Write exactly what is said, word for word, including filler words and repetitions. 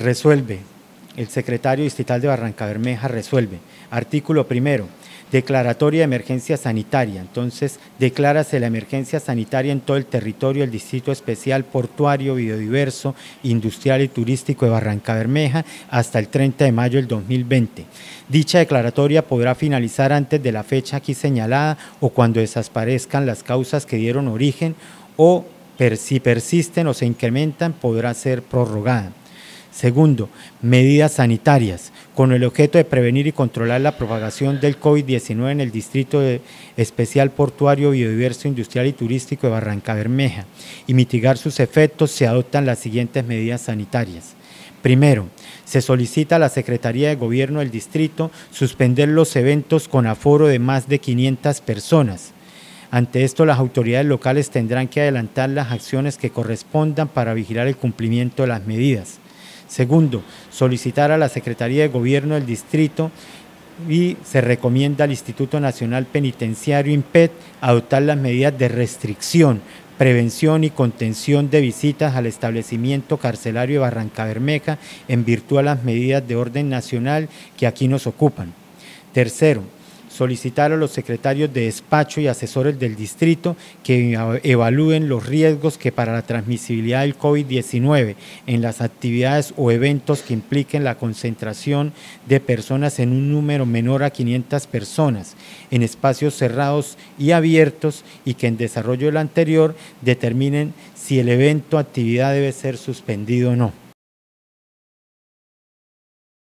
Resuelve. El secretario distrital de Barrancabermeja resuelve. Artículo primero. Declaratoria de emergencia sanitaria. Entonces, declárase la emergencia sanitaria en todo el territorio del Distrito Especial Portuario, Biodiverso, Industrial y Turístico de Barrancabermeja hasta el treinta de mayo del dos mil veinte. Dicha declaratoria podrá finalizar antes de la fecha aquí señalada o cuando desaparezcan las causas que dieron origen o per, si persisten o se incrementan, podrá ser prorrogada. Segundo, medidas sanitarias, con el objeto de prevenir y controlar la propagación del COVID diecinueve en el Distrito Especial Portuario, Biodiverso, Industrial y Turístico de Barrancabermeja y mitigar sus efectos, se adoptan las siguientes medidas sanitarias. Primero, se solicita a la Secretaría de Gobierno del Distrito suspender los eventos con aforo de más de quinientas personas. Ante esto, las autoridades locales tendrán que adelantar las acciones que correspondan para vigilar el cumplimiento de las medidas. Segundo, solicitar a la Secretaría de Gobierno del Distrito y se recomienda al Instituto Nacional Penitenciario INPET adoptar las medidas de restricción, prevención y contención de visitas al establecimiento carcelario de Barrancabermeja en virtud a las medidas de orden nacional que aquí nos ocupan. Tercero, solicitar a los secretarios de despacho y asesores del distrito que evalúen los riesgos que para la transmisibilidad del COVID diecinueve en las actividades o eventos que impliquen la concentración de personas en un número menor a quinientas personas, en espacios cerrados y abiertos y que en desarrollo del anterior determinen si el evento o actividad debe ser suspendido o no.